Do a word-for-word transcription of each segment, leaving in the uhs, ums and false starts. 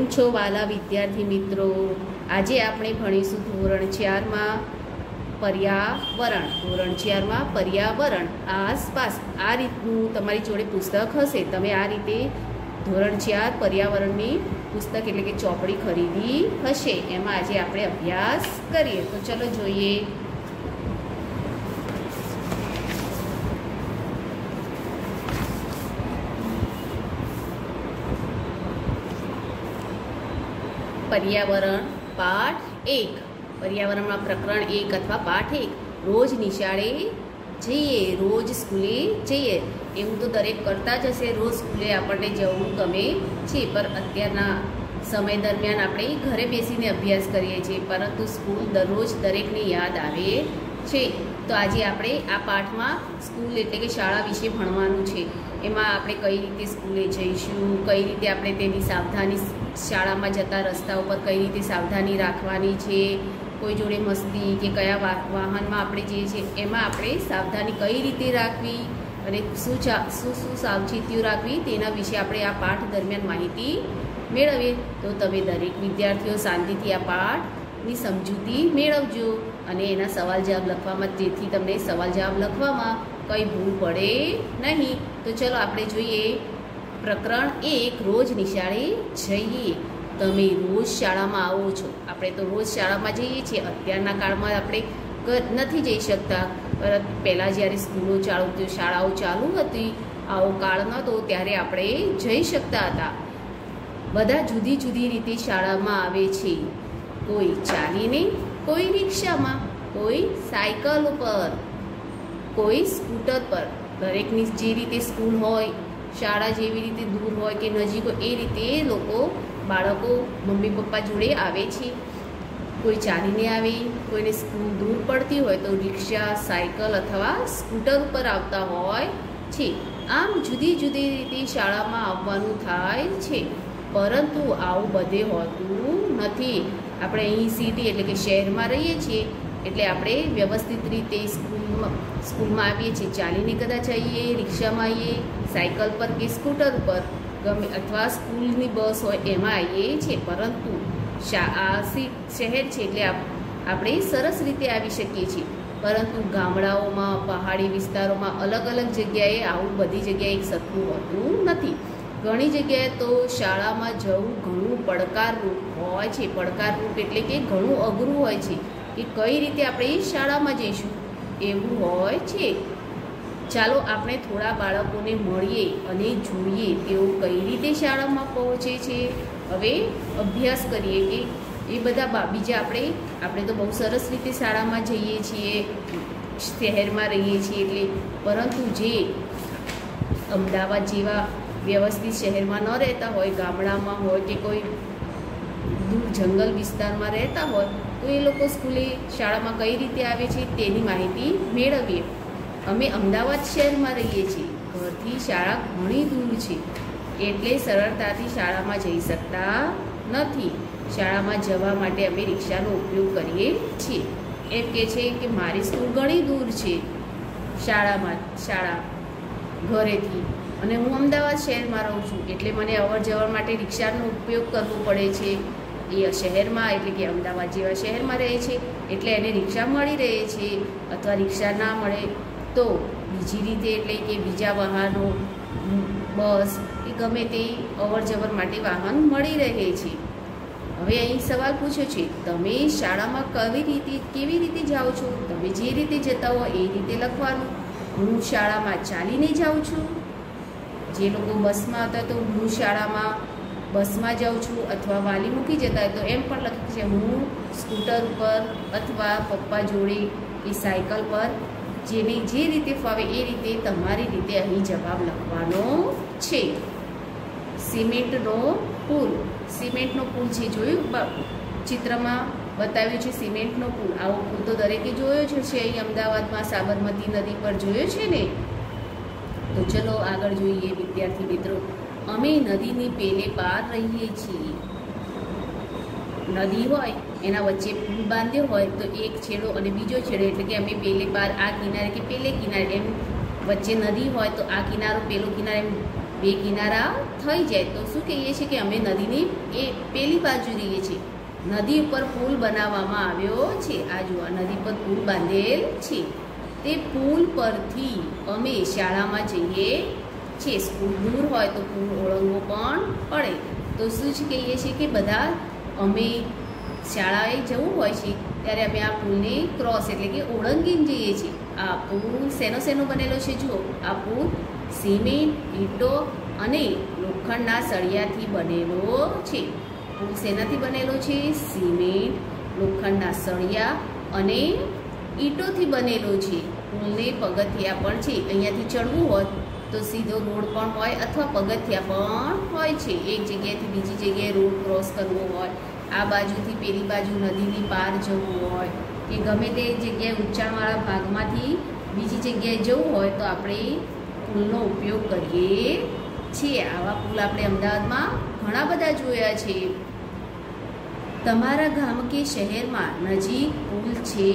કેમ છો વાલા વિદ્યાર્થી મિત્રો? આજે આપણે ભણીશું ધોરણ ચારમાં પર્યાવરણ. ધોરણ ચારમાં પર્યાવરણ આસપાસ આ રીતનું તમારી જોડે પુસ્તક હશે. તમે આ રીતે ધોરણ ચાર પર્યાવરણની પુસ્તક એટલે કે ચોપડી ખરીદી હશે. એમાં આજે આપણે અભ્યાસ કરીએ. તો ચલો જોઈએ. પર્યાવરણ પાઠ એક. પર્યાવરણમાં પ્રકરણ એક અથવા પાઠ એક. રોજ નિશાળે જઈએ, રોજ સ્કૂલે જઈએ. એવું તો દરેક કરતા જ હશે. રોજ સ્કૂલે આપણને જવું ગમે છે, પણ અત્યારના સમય દરમિયાન આપણે ઘરે બેસીને અભ્યાસ કરીએ છીએ, પરંતુ સ્કૂલ દરરોજ દરેકને યાદ આવે છે. તો આજે આપણે આ પાઠમાં સ્કૂલ એટલે કે શાળા વિશે ભણવાનું છે. એમાં આપણે કઈ રીતે સ્કૂલે જઈશું, કઈ રીતે આપણે તેની સાવધાની, શાળામાં જતા રસ્તા ઉપર કઈ રીતે સાવધાની રાખવાની છે, કોઈ જોડે મસ્તી કે કયા વાહનમાં આપણે જઈએ છીએ એમાં આપણે સાવધાની કઈ રીતે રાખવી અને શું શું શું સાવચેતીઓ રાખવી તેના વિશે આપણે આ પાઠ દરમિયાન માહિતી મેળવીએ. તો તમે દરેક વિદ્યાર્થીઓ શાંતિથી આ પાઠની સમજૂતી મેળવજો અને એના સવાલ જવાબ લખવામાં, જેથી તમને સવાલ જવાબ લખવામાં કંઈ ભૂલ પડે નહીં. તો ચલો આપણે જોઈએ પ્રકરણ એક. રોજ નિશાળે જઈએ. તમે રોજ શાળામાં આવો છો. આપણે તો રોજ શાળામાં જઈએ છીએ. અત્યારના કાળમાં આપણે નથી જઈ શકતા, પરંતુ પહેલાં જ્યારે સ્કૂલો ચાલુ હતી, શાળાઓ ચાલુ હતી, આવો કાળ નહોતો ત્યારે આપણે જઈ શકતા હતા. બધા જુદી જુદી રીતે શાળામાં આવે છે. કોઈ ચાલીને, કોઈ રિક્ષામાં, કોઈ સાયકલ ઉપર, કોઈ સ્કૂટર પર. દરેકની જે રીતે સ્કૂલ હોય, શાળા જેવી રીતે દૂર હોય કે નજીક હોય, એ રીતે લોકો બાળકો મમ્મી પપ્પા જોડે આવે છે. કોઈ ચાલીને આવે, કોઈને સ્કૂલ દૂર પડતી હોય તો રિક્ષા, સાયકલ અથવા સ્કૂટર ઉપર આવતા હોય છે. આમ જુદી જુદી રીતે શાળામાં આવવાનું થાય છે, પરંતુ આવું બધે હોતું નથી. આપણે અહીં સિટી એટલે કે શહેરમાં રહીએ છીએ, એટલે આપણે વ્યવસ્થિત રીતે સ્કૂલમાં સ્કૂલમાં આવીએ છીએ. ચાલીને કદાચ આવીએ, રિક્ષામાં આવીએ, સાયકલ પર કે સ્કૂટર ઉપર ગમે, અથવા સ્કૂલની બસ હોય એમાં આવીએ છીએ. પરંતુ શા શહેર છે એટલે આપણે સરસ રીતે આવી શકીએ છીએ, પરંતુ ગામડાઓમાં, પહાડી વિસ્તારોમાં, અલગ અલગ જગ્યાએ આવું બધી જગ્યાએ એક સરખું હોતું નથી. ઘણી જગ્યાએ તો શાળામાં જવું ઘણું પડકારરૂપ હોય છે. પડકારરૂપ એટલે કે ઘણું અઘરું હોય છે કે કઈ રીતે આપણે શાળામાં જઈશું એવું હોય છે. ચાલો આપણે થોડા બાળકોને મળીએ અને જોઈએ તેઓ કઈ રીતે શાળામાં પહોંચે છે. હવે અભ્યાસ કરીએ કે એ બધા બીજા આપણે આપણે તો બહુ સરસ રીતે શાળામાં જઈએ છીએ, શહેરમાં રહીએ છીએ એટલે, પરંતુ જે અમદાવાદ જેવા વ્યવસ્થિત શહેરમાં ન રહેતા હોય, ગામડામાં હોય કે કોઈ દૂર જંગલ વિસ્તારમાં રહેતા હોય, તો એ લોકો સ્કૂલે શાળામાં કઈ રીતે આવે છે તેની માહિતી મેળવીએ. અમે અમદાવાદ શહેરમાં રહીએ છીએ. ઘરથી શાળા ઘણી દૂર છે, એટલે સરળતાથી શાળામાં જઈ શકતા નથી. શાળામાં જવા માટે અમે રિક્ષાનો ઉપયોગ કરીએ છીએ. એમ કહે છે કે મારી સ્કૂલ ઘણી દૂર છે શાળામાં શાળા ઘરેથી, અને હું અમદાવાદ શહેરમાં રહું છું, એટલે મને અવર જવર માટે રિક્ષાનો ઉપયોગ કરવો પડે છે. એ શહેરમાં એટલે કે અમદાવાદ જેવા શહેરમાં રહે છે, એટલે એને રિક્ષા મળી રહે છે. અથવા રિક્ષા ના મળે તો બીજી રીતે એટલે કે બીજા વાહનો, બસ કે ગમે તે અવર જવર માટે વાહન મળી રહે છે. હવે અહીં સવાલ પૂછ્યો છે, તમે શાળામાં કેવી રીતે કેવી રીતે જાઓ છો? તમે જે રીતે જતા હો એ રીતે લખવાનું. હું શાળામાં ચાલીને જાઉં છું. જે લોકો બસમાં હતા તો હું શાળામાં બસમાં જાઉં છું, અથવા વાલી મૂકી જતા હોય તો એમ પણ લખે છે હું સ્કૂટર ઉપર અથવા પપ્પા જોડે કે સાયકલ પર. જેને જે રીતે ફાવે એ રીતે તમારી રીતે અહીં જવાબ લખવાનો છે. સિમેન્ટનો પુલ. સિમેન્ટનો પુલ છે, જોયું ચિત્રમાં બતાવ્યું છે સિમેન્ટનો પુલ. આવો પુલ તો દરેકે જોયો છે અહીં અમદાવાદમાં સાબરમતી નદી પર જોયો છે ને. તો ચલો આગળ જોઈએ વિદ્યાર્થી મિત્રો. અમે નદીની પેલે પાર રહીએ છીએ. નદી હોય એના વચ્ચે પુલ બાંધ્યો હોય તો એક છેડો અને બીજો છેડો, એટલે કે અમે પેલે પાર, આ કિનારે કે પેલે કિનારે, એમ વચ્ચે નદી હોય તો આ કિનારો પેલો કિનારો, એમ બે કિનારા થઈ જાય તો શું કહીએ છીએ કે અમે નદીની એ પેલી બાજુ રહીએ છીએ. નદી ઉપર પુલ બનાવવામાં આવ્યો છે. આ જુઓ નદી પર પુલ બાંધેલ છે. તે પુલ પરથી અમે શાળામાં જઈએ છીએ. સ્કૂલ દૂર હોય તો પુલ ઓળંગવો પણ પડે. તો શું જ કહીએ છીએ કે બધા અમે શાળાએ જવું હોય છે ત્યારે અમે આ પુલને ક્રોસ એટલે કે ઓળંગીને જઈએ છીએ. આ પુલ શેનો શેનો બનેલો છે જુઓ. આ પુલ સિમેન્ટ, ઈંટો અને લોખંડના સળિયાથી બનેલો છે. પુલ શેનાથી બનેલો છે? સિમેન્ટ, લોખંડના સળિયા અને ઈંટોથી બનેલો છે. પુલને પગથિયા પણ છે. અહીંયાથી ચડવું હોય તો સીધો રોડ પણ હોય અથવા પગથિયા પણ હોય છે. એક જગ્યાએથી બીજી જગ્યાએ રોડ ક્રોસ કરવો હોય, આ બાજુથી પેલી બાજુ નદીની પાર જવું હોય કે ગમે તે જગ્યાએ ઊંચાણવાળા ભાગમાંથી બીજી જગ્યાએ જવું હોય તો આપણે પુલનો ઉપયોગ કરીએ છીએ. આવા પુલ આપણે અમદાવાદમાં ઘણા બધા જોયા છે. તમારા ગામ કે શહેરમાં નજીક પુલ છે?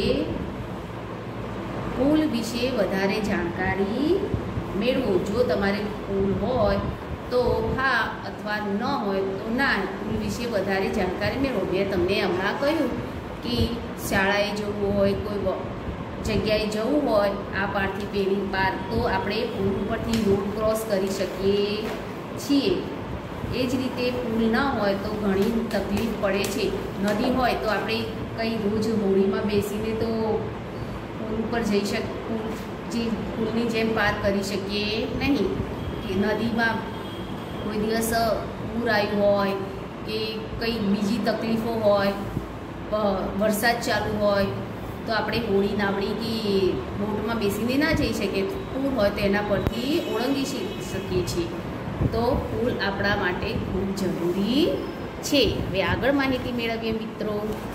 પુલ વિશે વધારે જાણકારી મેળવો. જો તમારે પુલ હોય તો હા અથવા ન હોય તો ના. પુલ વિશે વધારે જાણકારી મેળવો. મેં તમને હમણાં કહ્યું કે શાળાએ જવું હોય, કોઈ જગ્યાએ જવું હોય આ પારથી પેલી પાર, તો આપણે પુલ ઉપરથી રોડ ક્રોસ કરી શકીએ છીએ. એ જ રીતે પુલ ના હોય તો ઘણી તકલીફ પડે છે. નદી હોય તો આપણે કંઈ રોજ હોળીમાં બેસીને તો પુલ ઉપર જઈ શક પુલ જે પુલની જેમ પાર કરી શકીએ નહીં. કે નદીમાં કોઈ દિવસ પૂર આવ્યું હોય કે કંઈ બીજી તકલીફો હોય, વરસાદ ચાલુ હોય તો આપણે હોળી નાવડી કે બોટમાં બેસીને ના જઈ શકીએ. પુલ હોય તો એના પરથી ઓળંગી શકીએ છીએ. તો પુલ આપણા માટે ખૂબ જરૂરી છે. હવે આગળ માહિતી મેળવીએ મિત્રો.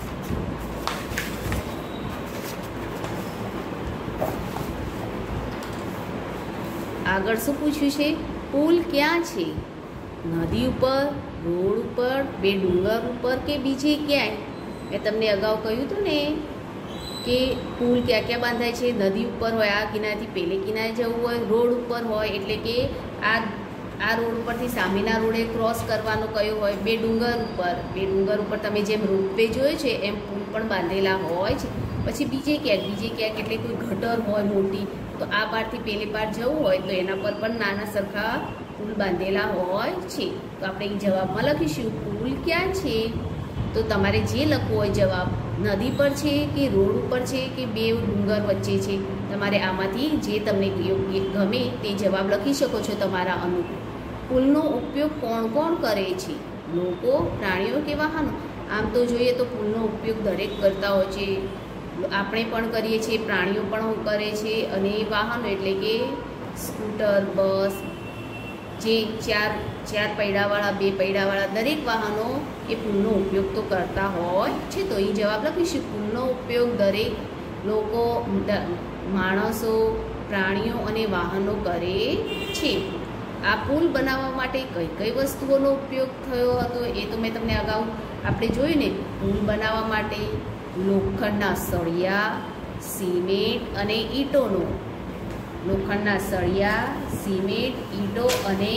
આગળ શું પૂછ્યું છે? પુલ ક્યાં છે? નદી ઉપર, રોડ ઉપર, બે ડુંગર ઉપર કે બીજે ક્યાંય? મેં તમને અગાઉ કહ્યું હતું ને કે પુલ ક્યાં ક્યાં બાંધાય છે. નદી ઉપર હોય, આ કિનારેથી પેલે કિનારે જવું હોય. રોડ ઉપર હોય એટલે કે આ આ રોડ ઉપરથી સામેના રોડે ક્રોસ કરવાનો કયો હોય. બે ડુંગર ઉપર, બે ડુંગર ઉપર તમે જેમ રોપવે જોયો છે એમ પુલ પણ બાંધેલા હોય છે. પછી બીજે ક્યાંક બીજે ક્યાંક એટલે કોઈ ગટર હોય મોટી, તો આ પારથી પેલી પાર જવું હોય તો એના પર પણ નાના સરખા પુલ બાંધેલા હોય છે. તો આપણે જવાબમાં લખીશું પુલ ક્યાં છે. તો તમારે જે લખવું હોય જવાબ, નદી પર છે કે રોડ ઉપર છે કે બે ડુંગર વચ્ચે છે, તમારે આમાંથી જે તમને યોગ્ય ગમે તે જવાબ લખી શકો છો તમારા અનુકૂળ. પુલનો ઉપયોગ કોણ કોણ કરે છે? લોકો, પ્રાણીઓ કે વાહનો? આમ તો જોઈએ તો પુલનો ઉપયોગ દરેક કરતા હોય છે. આપણે પણ કરીએ છીએ, પ્રાણીઓ પણ કરે છે અને વાહનો એટલે કે સ્કૂટર, બસ, જે ચાર ચાર પૈડાવાળા, બે પૈડાવાળા દરેક વાહનો એ પુલનો ઉપયોગ તો કરતા હોય છે. તો અહીં જવાબ લખીશું પુલનો ઉપયોગ દરેક લોકો, માણસો, પ્રાણીઓ અને વાહનો કરે છે. આ પુલ બનાવવા માટે કઈ કઈ વસ્તુઓનો ઉપયોગ થયો હતો એ તો મેં તમને અગાઉ આપણે જોયું ને. પુલ બનાવવા માટે લોખંડના સળિયા, સિમેન્ટ અને ઈંટોનો લોખંડના સળિયા, સિમેન્ટ, ઈંટો અને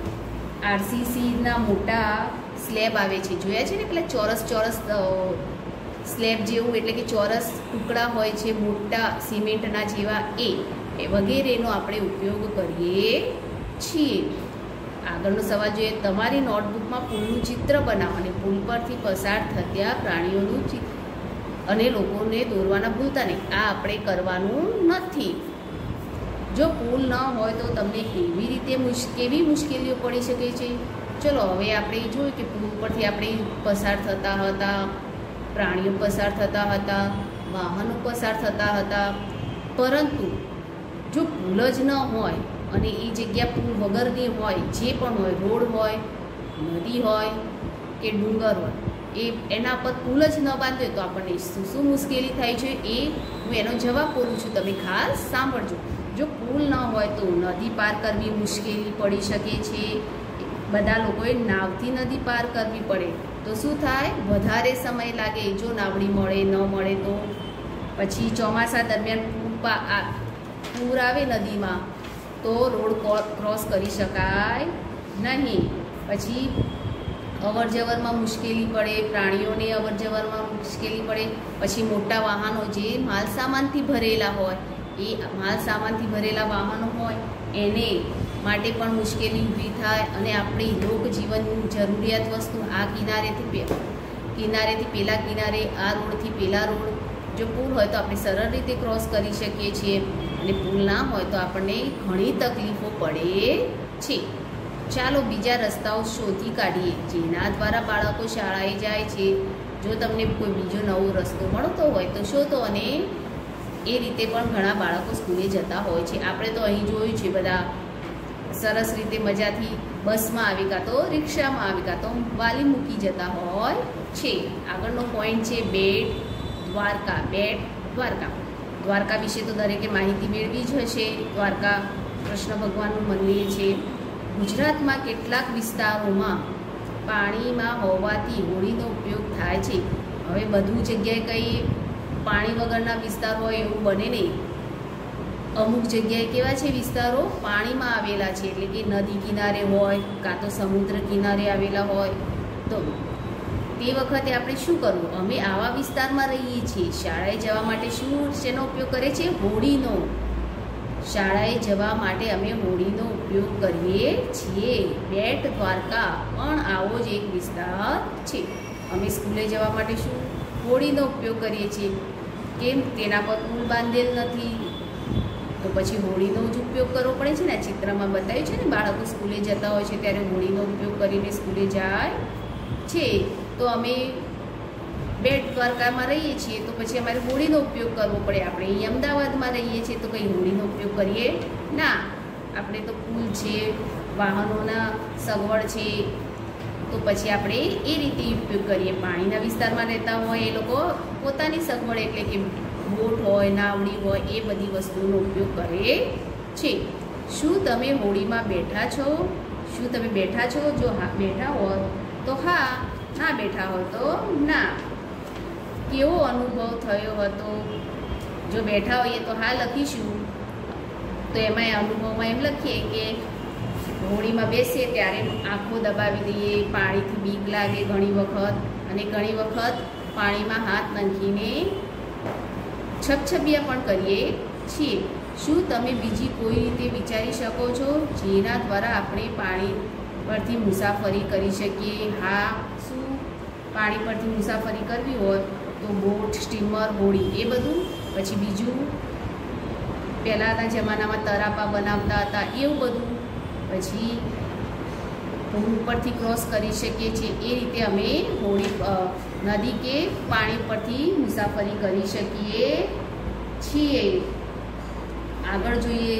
આરસીસીના મોટા સ્લેબ આવે છે. જોયા છે ને પેલા ચોરસ ચોરસ સ્લેબ જેવું, એટલે કે ચોરસ ટુકડા હોય છે મોટા સિમેન્ટના જેવા, એ વગેરેનો આપણે ઉપયોગ કરીએ છીએ. આગળનો સવાલ જોઈએ. તમારી નોટબુકમાં પુલનું ચિત્ર બનાવો અને પુલ પરથી પસાર થતા પ્રાણીઓનું ચિત્ર અને લોકોને દોરવાના ભૂલતા નહીં. આ આપણે કરવાનું નથી. જો પુલ ન હોય તો તમને કેવી રીતે કેવી મુશ્કેલીઓ પડી શકે છે. ચલો હવે આપણે જોયું કે પુલ પરથી આપણે પસાર થતા હતા, પ્રાણીઓ પસાર થતા હતા, વાહનો પસાર થતા હતા. પરંતુ જો પુલ જ ન હોય અને એ જગ્યા પુલ વગરની હોય, જે પણ હોય, રોડ હોય, નદી હોય કે ડુંગર હોય, એ એના પર પુલ જ ન બાંધ્યો તો આપણને શું શું મુશ્કેલી થાય છે એ હું એનો જવાબ બોલું છું, તમે ખાસ સાંભળજો. જો પુલ ન હોય તો નદી પાર કરવી મુશ્કેલી પડી શકે છે. બધા લોકોએ નાવથી નદી પાર કરવી પડે તો શું થાય? વધારે સમય લાગે. જો નાવડી મળે ન મળે તો પછી ચોમાસા દરમિયાન પૂર પૂર આવે નદીમાં તો રોડ ક્રોસ કરી શકાય નહીં. પછી અવર જવરમાં મુશ્કેલી પડે, પ્રાણીઓને અવર જવરમાં મુશ્કેલી પડે, પછી મોટા વાહનો જે માલ સામાનથી ભરેલા હોય એ માલ સામાનથી ભરેલા વાહનો હોય એને માટે પણ મુશ્કેલી ઊભી થાય અને આપણી લોકજીવનની જરૂરિયાત વસ્તુ આ કિનારેથી કિનારેથી પેલા કિનારે, આ રોડથી પેલા રોડ, જો પુલ હોય તો આપણે સરળ રીતે ક્રોસ કરી શકીએ છીએ અને પુલ ના હોય તો આપણને ઘણી તકલીફો પડે છે. ચાલો બીજા રસ્તાઓ શોધી કાઢીએ જેના દ્વારા બાળકો શાળાએ જાય છે. જો તમને કોઈ બીજો નવો રસ્તો મળતો હોય તો શોધો અને એ રીતે પણ ઘણા બાળકો સ્કૂલે જતા હોય છે. આપણે તો અહીં જોયું છે બધા સરસ રીતે મજાથી બસમાં આવી કાં તો રિક્ષામાં આવી કાં તો વાલી મૂકી જતા હોય છે. આગળનો પોઈન્ટ છે બેટ દ્વારકા. બેટ દ્વારકા દ્વારકા વિશે તો દરેકે માહિતી મેળવી જ હશે. દ્વારકા કૃષ્ણ ભગવાનનું મંદિર છે. ગુજરાતમાં કેટલાક વિસ્તારોમાં પાણીમાં હોવાથી હોડીનો ઉપયોગ થાય છે. હવે બધું જગ્યાએ કંઈ પાણી વગરના વિસ્તાર હોય એવું બને નહીં. અમુક જગ્યાએ કેવા છે વિસ્તારો પાણીમાં આવેલા છે, એટલે કે નદી કિનારે હોય કાં તો સમુદ્ર કિનારે આવેલા હોય. તો તે વખતે આપણે શું કરવું? અમે આવા વિસ્તારમાં રહીએ છીએ. શાળાએ જવા માટે શું શેનો ઉપયોગ કરે છે? હોડીનો. શાળાએ જવા માટે અમે હોડીનો ઉપયોગ કરીએ છીએ. બેટ દ્વારકા પણ આવો જ એક વિસ્તાર છે. અમે સ્કૂલે જવા માટે શું હોડીનો ઉપયોગ કરીએ છીએ. કેમ? તેના પર પુલ બાંધેલ નથી તો પછી હોડીનો જ ઉપયોગ કરવો પડે છે ને. આ ચિત્રમાં બતાવ્યું છે ને, બાળકો સ્કૂલે જતા હોય છે ત્યારે હોડીનો ઉપયોગ કરીને સ્કૂલે જાય છે. તો અમે બેટ દ્વારકામાં રહીએ છીએ તો પછી અમારે હોડીનો ઉપયોગ કરવો પડે. આપણે અહીં અમદાવાદમાં રહીએ છીએ તો કંઈ હોડીનો ઉપયોગ કરીએ ના. આપણે તો પુલ છે, વાહનોના સગવડ છે, તો પછી આપણે એ રીતે ઉપયોગ કરીએ. પાણીના વિસ્તારમાં રહેતા હોય એ લોકો પોતાની સગવડ એટલે કે બોટ હોય, નાવડી હોય, એ બધી વસ્તુનો ઉપયોગ કરે છે. શું તમે હોડીમાં બેઠા છો? શું તમે બેઠા છો? જો હા બેઠા હોય તો હા, ના બેઠા હોય તો ના. કેવો અનુભવ થયો હતો? જો બેઠા હોઈએ તો હા લખીશું. તો એમાં અનુભવમાં એમ લખીએ કે હોડીમાં બેસીએ ત્યારે આંખો દબાવી દઈએ, પાણીથી બીક લાગે ઘણી વખત, અને ઘણી વખત પાણીમાં હાથ નાખીને છપછપિયા પણ કરીએ છીએ. શું તમે બીજી કોઈ રીતે વિચારી શકો છો જેના દ્વારા આપણે પાણી પરથી મુસાફરી કરી શકીએ? હા. શું પાણી પરથી મુસાફરી કરવી હોય તો બોટ, સ્ટીમર, હોડી એ બધું. પછી બીજું પહેલાંના જમાનામાં તરાપા બનાવતા હતા એવું બધું. પછી પુલ ઉપરથી ક્રોસ કરી શકીએ છીએ એ રીતે અમે હોડી નદી કે પાણી પરથી મુસાફરી કરી શકીએ છીએ. આગળ જોઈએ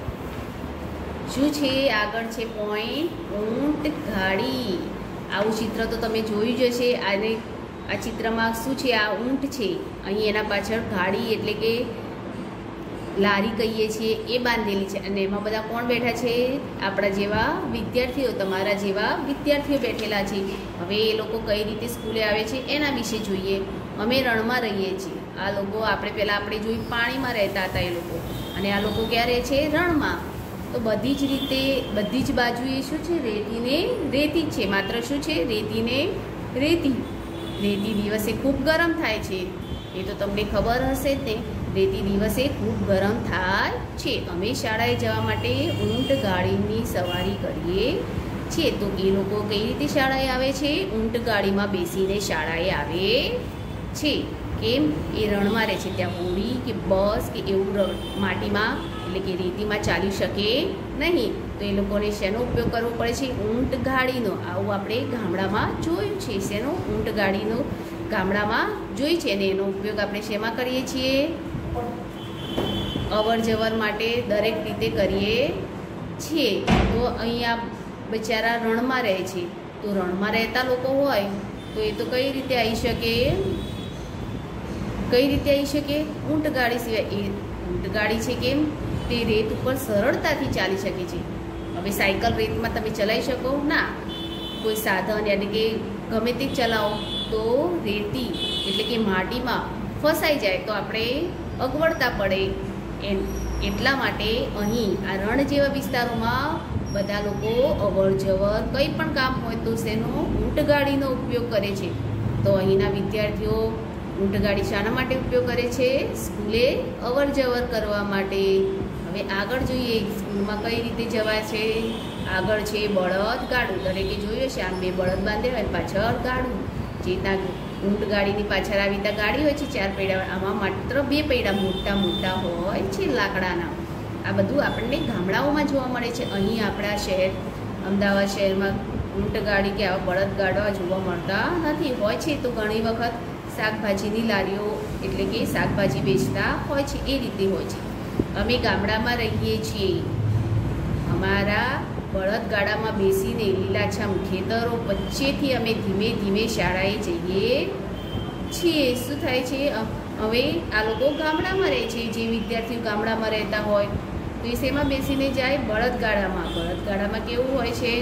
શું છે. આગળ છે પોઈન્ટ ઊંટ ગાડી. આવું ચિત્ર તો તમે જોયું જ હશે. આને આ ચિત્રમાં શું છે? આ ઊંટ છે. અહીં એના પાછળ ગાડી એટલે કે લારી કહીએ છીએ એ બાંધેલી છે અને એમાં બધા કોણ બેઠા છે? આપણા જેવા વિદ્યાર્થીઓ, તમારા જેવા વિદ્યાર્થીઓ બેઠેલા છે. હવે એ લોકો કઈ રીતે સ્કૂલે આવે છે એના વિશે જોઈએ. અમે રણમાં રહીએ છીએ. આ લોકો આપણે પહેલાં આપણે જોઈ પાણીમાં રહેતા હતા એ લોકો, અને આ લોકો ક્યાં રહે છે? રણમાં. તો બધી જ રીતે બધી જ બાજુએ શું છે? રેતીને રેતી જ છે. માત્ર શું છે? રેતીને રેતી. રેતી દિવસે ખૂબ ગરમ થાય છે, એ તો તમને ખબર હશે જ ને. રેતી દિવસે ખૂબ ગરમ થાય છે. અમે શાળાએ જવા માટે ઊંટ ગાડીની સવારી કરીએ છીએ. તો એ લોકો કઈ રીતે શાળાએ આવે છે? ઊંટ ગાડીમાં બેસીને શાળાએ આવે છે. કેમ? એ રણમાં રહે છે. ત્યાં હોડી કે બસ કે એવું માટીમાં એટલે કે રેતીમાં ચાલી શકે નહીં. તો એ લોકોને શેનો ઉપયોગ કરવો પડે છે? ઊંટ ગાડીનો. આવું આપણે ગામડામાં જોયું છે. શેનો? ઊંટ ગાડીનો ગામડામાં જોઈ છે, અને એનો ઉપયોગ આપણે શેમાં કરીએ છીએ? અવર જવર માટે દરેક રીતે કરીએ છીએ. તો અહીંયા બિચારા રણમાં રહે છે. તો રણમાં રહેતા લોકો હોય તો એ તો કઈ રીતે આવી શકે? કઈ રીતે આવી શકે? ઊંટ ગાડી સિવાય. એ ઊંટ ગાડી છે કેમ? તે રેત ઉપર સરળતાથી ચાલી શકે છે. હવે સાયકલ રેતમાં તમે ચલાવી શકો ના. કોઈ સાધન એટલે કે ગમે તે ચલાવો તો રેતી એટલે કે માટીમાં ફસાઈ જાય તો આપણે અગવડતા પડે. એમ એટલા માટે અહીં આ રણ જેવા વિસ્તારોમાં બધા લોકો અવર જવર કંઈ પણ કામ હોય તો શેનો ઊંટગાડીનો ઉપયોગ કરે છે. તો અહીંના વિદ્યાર્થીઓ ઊંટગાડી શાના માટે ઉપયોગ કરે છે? સ્કૂલે અવર જવર કરવા માટે. હવે આગળ જોઈએ સ્કૂલમાં કઈ રીતે જવાય છે. આગળ છે બળદ ગાડું. દરેકે જોયું છે આમ બે બળદ બાંધ્યા હોય પાછળ ગાડું. જેના ઊંટગાડીની પાછળ આવી રીતે ગાડી હોય છે ચાર પૈડા, આમાં માત્ર બે પૈડા મોટા મોટા હોય છે લાકડાના. આ બધું આપણને ગામડાઓમાં જોવા મળે છે. અહીં આપણા શહેર અમદાવાદ શહેરમાં ઊંટગાડી કે આવા બળદગાડા જોવા મળતા નથી. હોય છે તો ઘણી વખત શાકભાજીની લારીઓ એટલે કે શાકભાજી વેચતા હોય છે એ રીતે હોય છે. અમે ગામડામાં રહીએ છીએ. અમારા બળદગાડામાં બેસીને લીલાછમ ખેતરો વચ્ચેથી અમે ધીમે ધીમે શાળાએ જઈએ છીએ. શું થાય છે? હવે આ લોકો ગામડામાં રહે છે. જે વિદ્યાર્થીઓ ગામડામાં રહેતા હોય તો એ શેમાં બેસીને જાય? બળદગાડામાં. બળદગાડામાં કેવું હોય છે?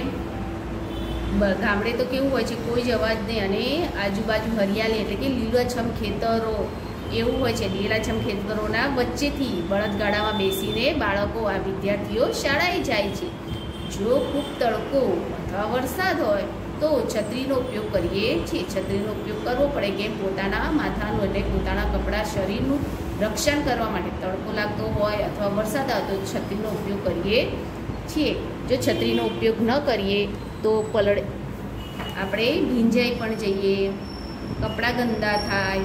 ગામડે તો કેવું હોય છે? કોઈ જ અવાજ નહીં અને આજુબાજુ હરિયાળી એટલે કે લીલાછમ ખેતરો એવું હોય છે. લીલાછમ ખેતરોના વચ્ચેથી બળદગાડામાં બેસીને બાળકો આ વિદ્યાર્થીઓ શાળાએ જાય છે. જો ખૂબ તડકો અથવા વરસાદ હોય તો છત્રીનો ઉપયોગ કરીએ છીએ. છત્રીનો ઉપયોગ કરવો પડે કેમ? પોતાના માથાનું એટલે પોતાના કપડાં શરીરનું રક્ષણ કરવા માટે. તડકો લાગતો હોય અથવા વરસાદ આવતો છત્રીનો ઉપયોગ કરીએ છીએ. જો છત્રીનો ઉપયોગ ન કરીએ તો પલળે આપણે ભીંજાઈ પણ જઈએ, કપડાં ગંદા થાય.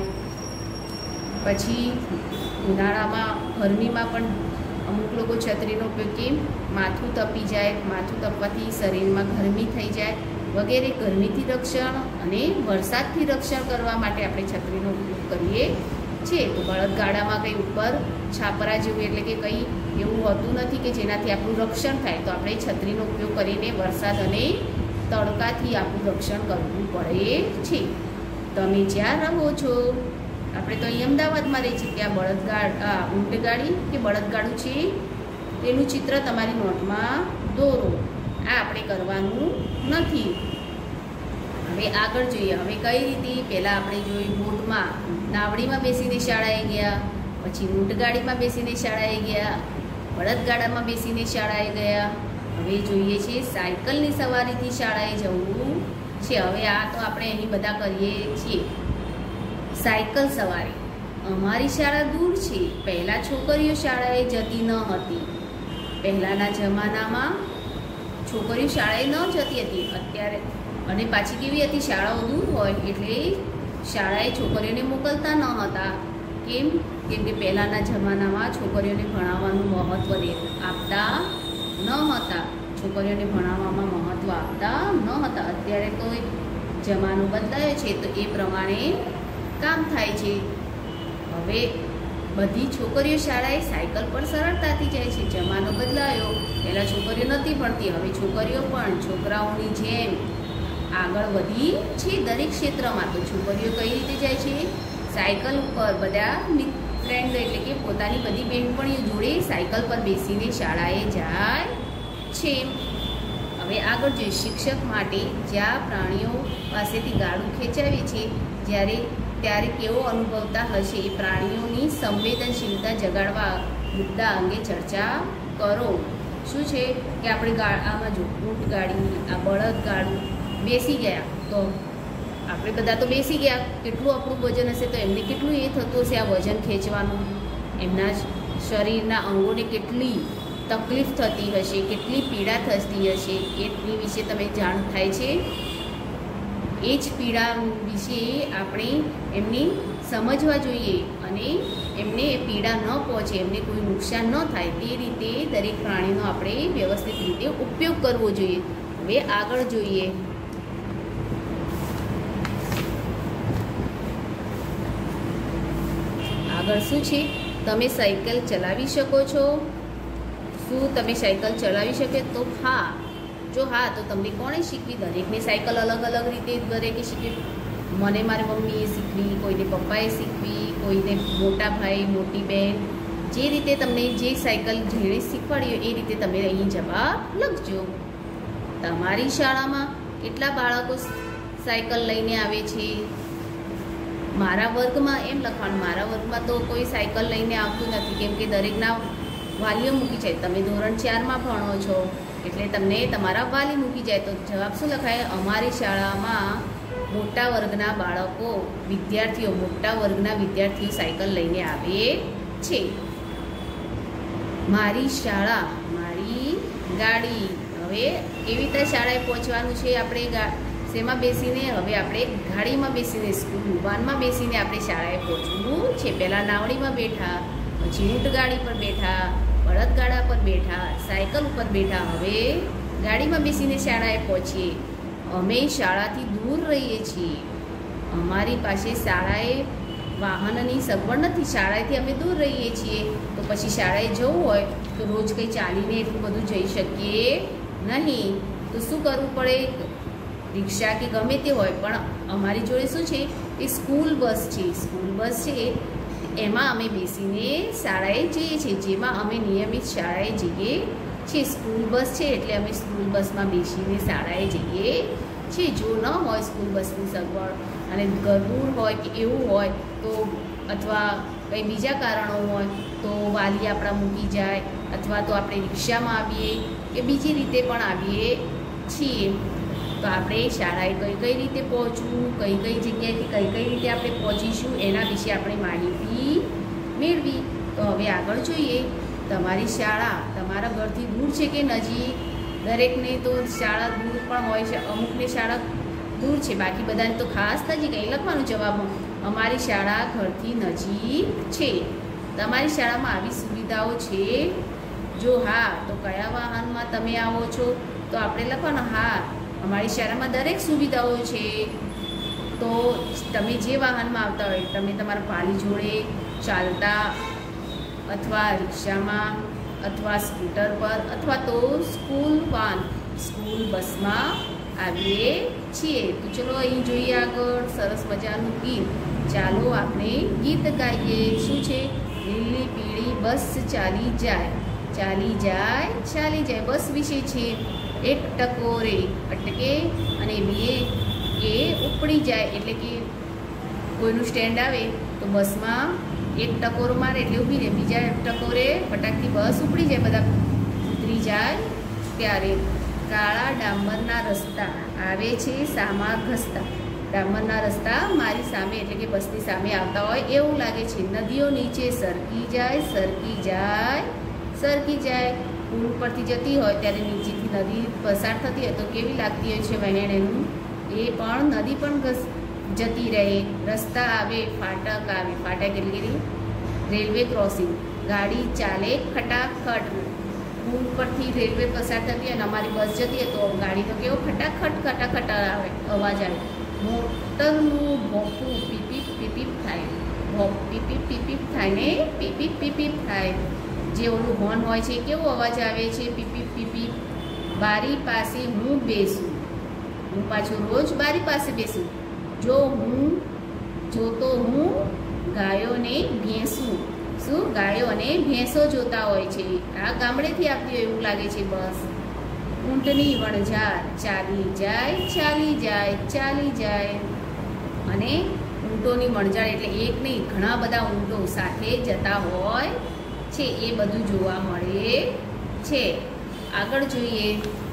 પછી ઉનાળામાં ગરમીમાં પણ અમુક લોકો છત્રીનો ઉપયોગ કેમ? માથું તપી જાય, માથું તપવાથી શરીરમાં ગરમી થઈ જાય વગેરે. ગરમીથી રક્ષણ અને વરસાદથી રક્ષણ કરવા માટે આપણે છત્રીનો ઉપયોગ કરીએ છીએ. તો બળદગાડામાં કંઈ ઉપર છાપરા જેવું એટલે કે કંઈ એવું હોતું નથી કે જેનાથી આપણું રક્ષણ થાય. તો આપણે છત્રીનો ઉપયોગ કરીને વરસાદ અને તડકાથી આપણું રક્ષણ કરવું પડે છે. તમે જ્યાં રહો છો, આપણે તો અહીં અમદાવાદમાં રહીએ છીએ, ત્યાં બળદગાડ આ ઊંટગાડી કે બળદગાડું છે તેનું ચિત્ર તમારી નોટમાં દોરો. આ આપણે કરવાનું નથી. હવે આગળ જોઈએ. હવે કઈ રીતે? પહેલાં આપણે જોયું બોટમાં નાવડીમાં બેસીને શાળાએ ગયા, પછી ઊંટગાડીમાં બેસીને શાળાએ ગયા, બળદગાડામાં બેસીને શાળાએ ગયા. હવે જોઈએ છે સાયકલની સવારીથી શાળાએ જવું છે. હવે આ તો આપણે અહીં બધા કરીએ છીએ. સાયકલ સવારી. અમારી શાળા દૂર છે. પહેલાં છોકરીઓ શાળાએ જતી ન હતી. પહેલાંના જમાનામાં છોકરીઓ શાળાએ ન જતી હતી. અત્યારે અને પાછી કેવી હતી? શાળાઓ દૂર હોય એટલે શાળાએ છોકરીઓને મોકલતા ન હતા. કેમ? કેમ કે પહેલાંના જમાનામાં છોકરીઓને ભણાવવાનું મહત્ત્વ આપતા ન હતા. છોકરીઓને ભણાવવામાં મહત્ત્વ આપતા ન હતા. અત્યારે તો જમાનો બદલાયો છે તો એ પ્રમાણે કામ થાય છે. હવે બધી છોકરીઓ શાળાએ સાયકલ પર સરળતાથી જાય છે. જમાનો બદલાયો. પહેલાં છોકરીઓ નથી ભણતી, હવે છોકરીઓ પણ છોકરાઓની જેમ આગળ વધી છે દરેક ક્ષેત્રમાં. તો છોકરીઓ કઈ રીતે જાય છે? સાયકલ ઉપર. બધા ફ્રેન્ડ એટલે કે પોતાની બધી બહેનપણીઓ જોડે સાયકલ પર બેસીને શાળાએ જાય છે. હવે આગળ જોઈએ શિક્ષક માટે. જ્યાં પ્રાણીઓ પાસેથી ગાડું ખેંચાવે છે જ્યારે ત્યારે કેવો અનુભવતા હશે? એ પ્રાણીઓની સંવેદનશીલતા જગાડવા મુદ્દા અંગે ચર્ચા કરો. શું છે કે આપણે ગા આમાં જો ઊંટગાડી, આ બળદગાડું બેસી ગયા તો આપણે બધા તો બેસી ગયા. કેટલું આપણું વજન હશે તો એમને કેટલું એ થતું હશે આ વજન ખેંચવાનું? એમના શરીરના અંગોને કેટલી તકલીફ થતી હશે, કેટલી પીડા થતી હશે એની વિશે તમે જાણ થાય છે. એ જ પીડા વિશે આપણે એમને સમજવા જોઈએ અને એમને એ પીડા ન પહોંચે, એમને કોઈ નુકસાન ન થાય તે રીતે દરેક પ્રાણીનો આપણે વ્યવસ્થિત રીતે ઉપયોગ કરવો જોઈએ. હવે આગળ જોઈએ. આગળ શું છે? તમે સાયકલ ચલાવી શકો છો? શું તમે સાયકલ ચલાવી શકે? તો હા. જો હા તો તમને કોણે શીખવી? દરેકને સાયકલ અલગ અલગ રીતે દરેકે શીખવી. મને મારી મમ્મીએ શીખવી, કોઈને પપ્પાએ શીખવી, કોઈને મોટા ભાઈ, મોટી બહેન, જે રીતે તમને જે સાયકલ જેણે શીખવાડી એ રીતે તમે અહીં જવાબ લખજો. તમારી શાળામાં કેટલા બાળકો સાયકલ લઈને આવે છે? મારા વર્ગમાં એમ લખવાનું. મારા વર્ગમાં તો કોઈ સાયકલ લઈને આવતું નથી કેમ કે દરેકના વાલીઓ મૂકી જાય. તમે ધોરણ ચારમાં ભણો છો એટલે તમને તમારા વાલી મૂકી જાય. તો જવાબ શું લખાય? અમારી શાળામાં મોટા વર્ગના બાળકો વિદ્યાર્થીઓ મોટા વર્ગના વિદ્યાર્થીઓ સાયકલ લઈને આવે છે. મારી શાળા, મારી ગાડી. હવે કેવી રીતે શાળાએ પહોંચવાનું છે? આપણે શેમાં બેસીને? હવે આપણે ગાડીમાં બેસીને, સ્કૂલ વાનમાં બેસીને આપણે શાળાએ પહોંચવું છે. પહેલાં નાવડીમાં બેઠા, પછી ઊંટગાડી પર બેઠા, બળદગાડા પર બેઠા, સાયકલ ઉપર બેઠા. હવે ગાડીમાં બેસીને શાળાએ પહોંચીએ. અમે શાળાથી દૂર રહીએ છીએ. અમારી પાસે શાળાએ વાહનની સગવડ નથી. શાળાએથી અમે દૂર રહીએ છીએ. તો પછી શાળાએ જવું હોય તો રોજ કંઈ ચાલીને એટલું બધું જઈ શકીએ નહીં. તો શું કરવું પડે? રિક્ષા કે ગમે તે હોય, પણ અમારી જોડે શું છે? એ સ્કૂલ બસ છે. સ્કૂલ બસ છે એમાં અમે બેસીને શાળાએ જઈએ છીએ, જેમાં અમે નિયમિત શાળાએ જઈએ છીએ. સ્કૂલ બસ છે એટલે અમે સ્કૂલ બસમાં બેસીને શાળાએ જઈએ છીએ. જો ન હોય સ્કૂલ બસની સગવડ અને દૂર હોય કે એવું હોય તો, અથવા કંઈ બીજા કારણો હોય તો વાલી આપણા મૂકી જાય, અથવા તો આપણે રિક્ષામાં આવીએ કે બીજી રીતે પણ આવીએ છીએ. તો આપણે શાળાએ કઈ કઈ રીતે પહોંચવું, કઈ કઈ જગ્યાએથી કઈ કઈ રીતે આપણે પહોંચીશું એના વિશે આપણે માહિતી મેળવી. તો હવે આગળ જોઈએ. તમારી શાળા તમારા ઘરથી દૂર છે કે નજીક? દરેકને તો શાળા દૂર પણ હોય છે, અમુકને શાળા દૂર છે, બાકી બધાને તો ખાસ નજીક. અહીં લખવાનું જવાબમાં અમારી શાળા ઘરથી નજીક છે. તમારી શાળામાં આવી સુવિધાઓ છે? જો હા તો કયા વાહનમાં તમે આવો છો? તો આપણે લખવાનું હા, અમારી શાળામાં દરેક સુવિધાઓ છે. તો તમે જે વાહનમાં આવતા હોય, તમે તમારા વાલી જોડે ચાલતા, અથવા રિક્ષામાં, અથવા સ્કૂટર પર, અથવા તો સ્કૂલ વાન સ્કૂલ બસમાં આવીએ છીએ. તો ચલો અહીં જોઈએ આગળ સરસ મજાનું ગીત. ચાલો આપણે ગીત ગાઈએ. શું છે? લીલી પીળી બસ ચાલી જાય, ચાલી જાય, ચાલી જાય. બસ વિશે છે. એક ટકોરે અટકે અને બે એ ઉપડી જાય. એટલે કે કોઈનું સ્ટેન્ડ આવે તો બસમાં એક ટકોરો મારે એટલે ઊભી રહે, બીજા ટકોરે ફટાકથી બસ ઉપડી જાય, બધા ઉતરી જાય ત્યારે. કાળા ડામરના રસ્તા આવે છે સામા ઘસતા. ડામરના રસ્તા મારી સામે એટલે કે બસની સામે આવતા હોય એવું લાગે છે. નદીઓ નીચે સરકી જાય, સરકી જાય, સરકી જાય. પુલ પરથી જતી હોય ત્યારે નીચેથી નદી પસાર થતી હોય તો કેવી લાગતી હોય છે વહેણ એનું? એ પણ નદી પણ ઘસ જતી રહે. રસ્તા આવે, ફાટક આવે. ફાટક એટલે કે રેલવે ક્રોસિંગ. ગાડી ચાલે ખટાખટ. પુલ પરથી રેલવે પસાર થતી હોય અને અમારી બસ જતી હોય તો ગાડીનો કેવો ખટાખટ ખટાખટ આવે, અવાજ આવે. મોટરનું ભોંપું પીપીપ પીપીપ થાય. ભોપ પીપીપ પીપીપ થાય ને પીપીપ પીપીપ થાય. જે ઓલું હોર્ન હોય છે કેવો અવાજ આવે છે? પીપીપ પીપીપ. બારી પાસે હું બેસું. હું પાછું રોજ બારી પાસે બેસું. જો હું જોતો હું ગાયોને ભેંસું. શું? ગાયો અને ભેંસો જોતા હોય છે. આ ગામડેથી આવતી હોય એવું લાગે છે બસ. ઊંટની વણઝાર ચાલી જાય, ચાલી જાય, ચાલી જાય. અને ઊંટોની વણઝાર એટલે એક નહીં, ઘણા બધા ઊંટો સાથે જતા હોય છે. એ બધું જોવા મળે છે. આગળ જોઈએ.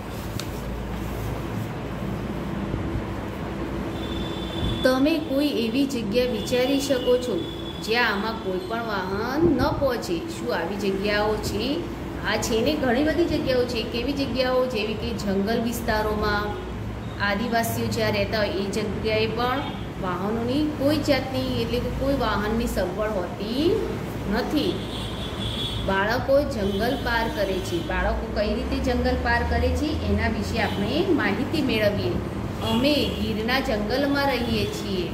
તમે કોઈ એવી જગ્યા વિચારી શકો છો જ્યાં આમાં કોઈ પણ વાહન ન પહોંચે? શું આવી જગ્યાઓ છે? આ છે ને ઘણી બધી જગ્યાઓ છે. કેવી જગ્યાઓ? જેવી કે જંગલ વિસ્તારોમાં આદિવાસીઓ જ્યાં રહેતા હોય એ જગ્યાએ પણ વાહનોની કોઈ જાતની એટલે કે કોઈ વાહનની સગવડ હોતી નથી. બાળકો જંગલ પાર કરે છે. બાળકો કઈ રીતે જંગલ પાર કરે છે એના વિશે આપણે માહિતી મેળવીએ. અમે ગીરના જંગલમાં રહીએ છીએ.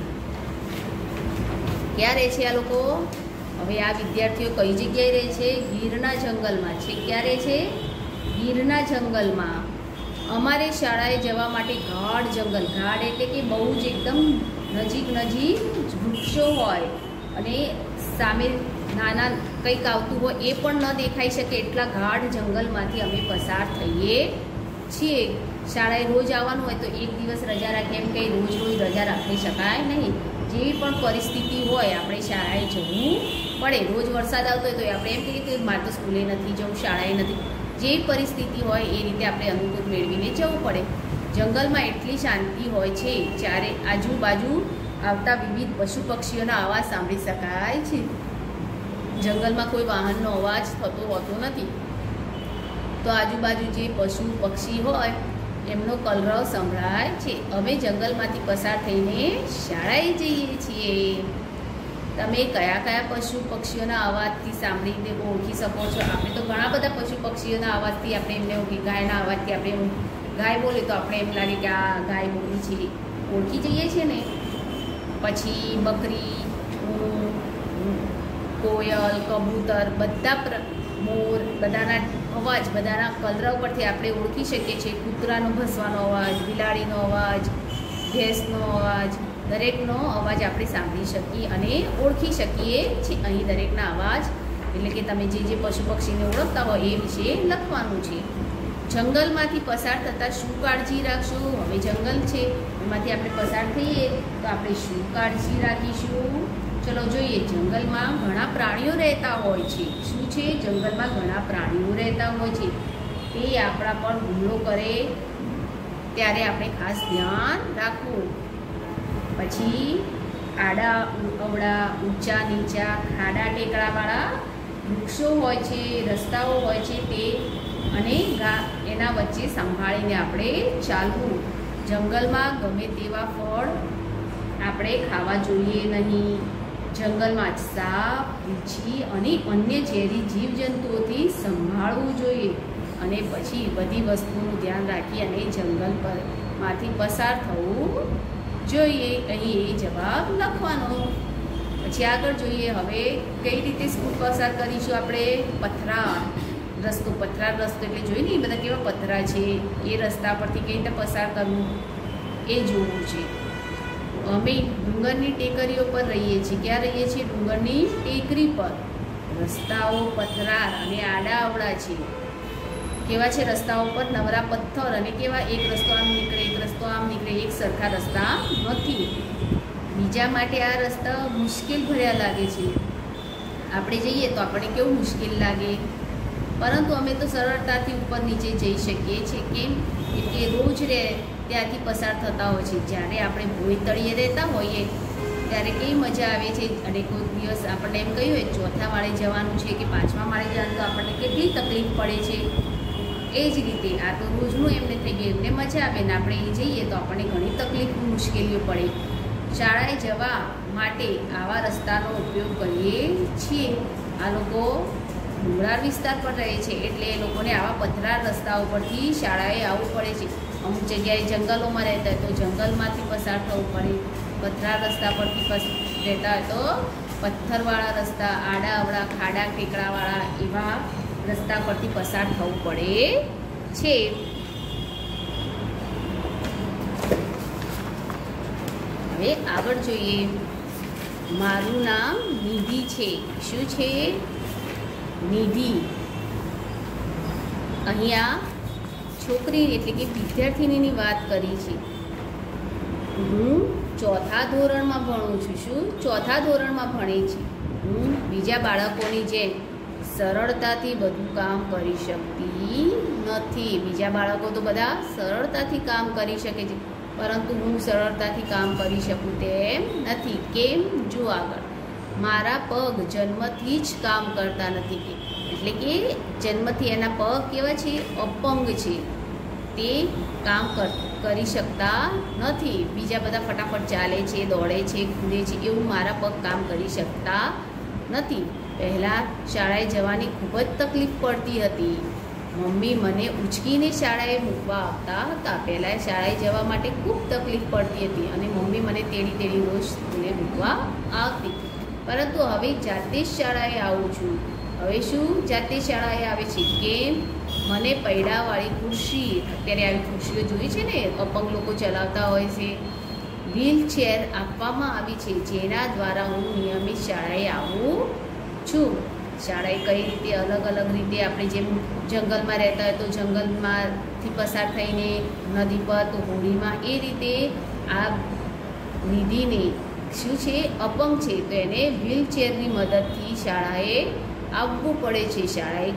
ક્યાં રહે છે આ લોકો? હવે આ વિદ્યાર્થીઓ કઈ જગ્યાએ રહે છે? ગીરના જંગલમાં છે. ક્યાં રહે છે? ગીરના જંગલમાં. અમારે શાળાએ જવા માટે ગાઢ જંગલ. ગાઢ એટલે કે બહુ જ એકદમ નજીક નજીક વૃક્ષો હોય અને સામે નાના કંઈક આવતું હોય એ પણ ન દેખાઈ શકે એટલા ગાઢ જંગલમાંથી અમે પસાર થઈએ છીએ. શાળાએ રોજ આવવાનું હોય તો એક દિવસ રજા રાખીએ, એમ કંઈ રોજ રોજ રજા રાખી શકાય નહીં. જેવી પણ પરિસ્થિતિ હોય આપણે શાળાએ જવું પડે. રોજ વરસાદ આવતો હોય તો આપણે એમ કહીએ કે મારે તો સ્કૂલે નથી જવું, શાળાએ નથી. જે પરિસ્થિતિ હોય એ રીતે આપણે અનુકૂળ મેળવીને જવું પડે. જંગલમાં એટલી શાંતિ હોય છે, ચારે આજુબાજુ આવતા વિવિધ પશુ પક્ષીઓના અવાજ સાંભળી શકાય છે. જંગલમાં કોઈ વાહનનો અવાજ થતો હોતો નથી, તો આજુબાજુ જે પશુ પક્ષી હોય એમનો કલરવ સંભળાય છે. અમે જંગલમાંથી પસાર થઈને શાળાએ જઈએ છીએ. તમે કયા કયા પશુ પક્ષીઓના અવાજથી સાંભળીને ઓળખી શકો છો? આપણે તો ઘણા બધા પશુ પક્ષીઓના અવાજથી આપણે એમને ઓળખી, ગાયના અવાજથી આપણે ગાય બોલે તો આપણે એમ લાગે કે આ ગાય બોલી છે, ઓળખી જઈએ છીએ ને. પછી બકરી, કોયલ, કબૂતર, બધા મોર, બધાના અવાજ, બધાના કલરવ પરથી આપણે ઓળખી શકીએ છીએ. કૂતરાનો ભસવાનો અવાજ, બિલાડીનો અવાજ, ભેંસનો અવાજ, દરેકનો અવાજ આપણે સાંભળી શકીએ અને ઓળખી શકીએ છીએ. અહીં દરેકના અવાજ એટલે કે તમે જે જે પશુ પક્ષીને ઓળખતા હોય એ વિશે લખવાનું છે. જંગલમાંથી પસાર થતાં શું કાળજી રાખશો? હવે જંગલ છે એમાંથી આપણે પસાર થઈએ તો આપણે શું કાળજી રાખીશું? ચલો જોઈએ. જંગલમાં ઘણા પ્રાણીઓ રહેતા હોય છે. શું છે? જંગલમાં ઘણા પ્રાણીઓ રહેતા હોય છે. તે આપણા પર હુમલો કરે ત્યારે આપણે ખાસ ધ્યાન રાખવું. પછી આડા અવળા, ઊંચા નીચા, ખાડા ટેકરાવાળા વૃક્ષો હોય છે, રસ્તાઓ હોય છે, તે અને એના વચ્ચે સંભાળીને આપણે ચાલવું. જંગલમાં ગમે તેવા ફળ આપણે ખાવા જોઈએ નહીં. જંગલમાં સાપ, વીંછી અને અન્ય ઝેરી જીવજંતુઓથી સંભાળવું જોઈએ. અને પછી બધી વસ્તુનું ધ્યાન રાખી અને જંગલ પરમાંથી પસાર થવું જોઈએ. અહીં એ જવાબ લખવાનો. પછી આગળ જોઈએ. હવે કઈ રીતે સ્કૂલ પસાર કરીશું આપણે? પથરાળ રસ્તો. પથરાળ રસ્તો એટલે જોઈએ ને એ બધા કેવા પથરા છે, એ રસ્તા પરથી કઈ રીતે પસાર કરવું એ જોવું છે. અમે ડુંગરની ટેકરીઓ પર રહીએ છીએ. ક્યાં રહીએ છીએ? ડુંગરની ટેકરી પર. રસ્તાઓ પથરાળ અને આડા અવળા છે. કેવા છે રસ્તાઓ પર? નવરા પથ્થર. અને કેવા? એક રસ્તો આમ નીકળે, એક રસ્તો આમ નીકળે, એક સરખા રસ્તા નથી. બીજા માટે આ રસ્તા મુશ્કેલ ભર્યા લાગે છે. આપણે જઈએ તો આપણને કેવું મુશ્કેલ લાગે, પરંતુ અમે તો સરળતાથી ઉપર નીચે જઈ શકીએ છીએ. કેમ? એટલે રોજ રે ત્યાંથી પસાર થતા હોય છે. જ્યારે આપણે ભોય તળિયે રહેતા હોઈએ ત્યારે કેવી મજા આવે છે. અને કોઈક દિવસ આપણને એમ કહ્યું હોય ચોથા માળે જવાનું છે કે પાંચમા માળે જવાનું, તો આપણને કેટલી તકલીફ પડે છે. એ જ રીતે આ તો રોજનું એમને થઈ ગયું, એમને મજા આવે ને આપણે એ જઈએ તો આપણને ઘણી તકલીફ, મુશ્કેલીઓ પડે. શાળાએ જવા માટે આવા રસ્તાનો ઉપયોગ કરીએ છીએ. આ લોકો ડુંગરાળ વિસ્તાર પર રહે છે એટલે એ લોકોને આવા પથરાળ રસ્તાઓ પરથી શાળાએ આવવું પડે છે. અમુક જગ્યાએ જંગલોમાં રહેતા હોય તો જંગલમાંથી પસાર થવું પડે. પથરાળ રસ્તા પરથી રહેતા હોય તો પથ્થરવાળા રસ્તા, આડા અવળા, ખાડા ટેકરાવાળા એવા રસ્તા પરથી પસાર થવું પડે છે. હવે આગળ જોઈએ. મારું નામ નિધિ છે. શું છે? નિધિ. અહીંયા છોકરી એટલે કે વિદ્યાર્થીનીની વાત કરી છે. હું ચોથા ધોરણમાં ભણું છું. શું? ચોથા ધોરણમાં ભણે છે. હું બીજા બાળકોની જેમ સરળતાથી બધું કામ કરી શકતી નથી. બીજા બાળકો તો બધા સરળતાથી કામ કરી શકે છે, પરંતુ હું સરળતાથી કામ કરી શકું તેમ નથી. કેમ? જો આગળ. મારા પગ જન્મથી જ કામ કરતા નથી. કે એટલે કે જન્મથી એના પગ કેવા છે? અપંગ છે. તે કામ કરી શકતા નથી. બીજા બધા ફટાફટ ચાલે છે, દોડે છે, કૂદે છે, એવું મારા પગ કામ કરી શકતા નથી. પહેલાં શાળાએ જવાની ખૂબ જ તકલીફ પડતી હતી. મમ્મી મને ઉંચકીને શાળાએ મૂકવા આવતા હતા. પહેલાં શાળાએ જવા માટે ખૂબ તકલીફ પડતી હતી અને મમ્મી મને તેડી તેડી રોજ સ્કૂલે મૂકવા આવતી. પરંતુ હવે જાતે જ શાળાએ આવું છું. હવે શું? જાતે શાળાએ આવે છે. કેમ? મને પૈડાવાળી ખુરશી, અત્યારે આવી ખુરશીઓ જોઈ છે ને અપંગ લોકો ચલાવતા હોય છે, વ્હીલચેર આપવામાં આવી છે, જેના દ્વારા હું નિયમિત શાળાએ આવું છું. શાળાએ કઈ રીતે? અલગ અલગ રીતે. આપણે જેમ જંગલમાં રહેતા હોય તો જંગલમાંથી પસાર થઈને નદી પર, તો હોળીમાં, એ રીતે આ નિધિને શું છે? અપંગ છે, તો એને વ્હીલચેરની મદદથી શાળાએ આવવું પડે છે. શાળાએ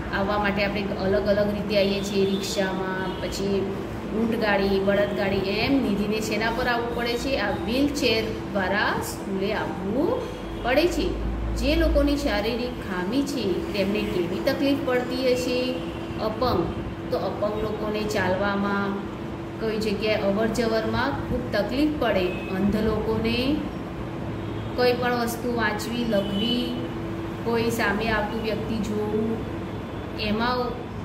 આવવા માટે આપણે અલગ અલગ રીતે આવીએ છીએ, રિક્ષામાં, પછી ઊંટગાડી, બળદગાડી, એમ નિધિને શેના પર આવવું પડે છે? આ વ્હીલચેર દ્વારા સ્કૂલે આવવું પડે છે. જે લોકોની શારીરિક ખામી છે તેમને કેવી તકલીફ પડતી હશે? અપંગ, તો અપંગ લોકોને ચાલવામાં, કોઈ જગ્યાએ અવર જવરમાં ખૂબ તકલીફ પડે. અંધ લોકોને કોઈ પણ વસ્તુ વાંચવી, લખવી, કોઈ સામે આવતું વ્યક્તિ જોવું, એમાં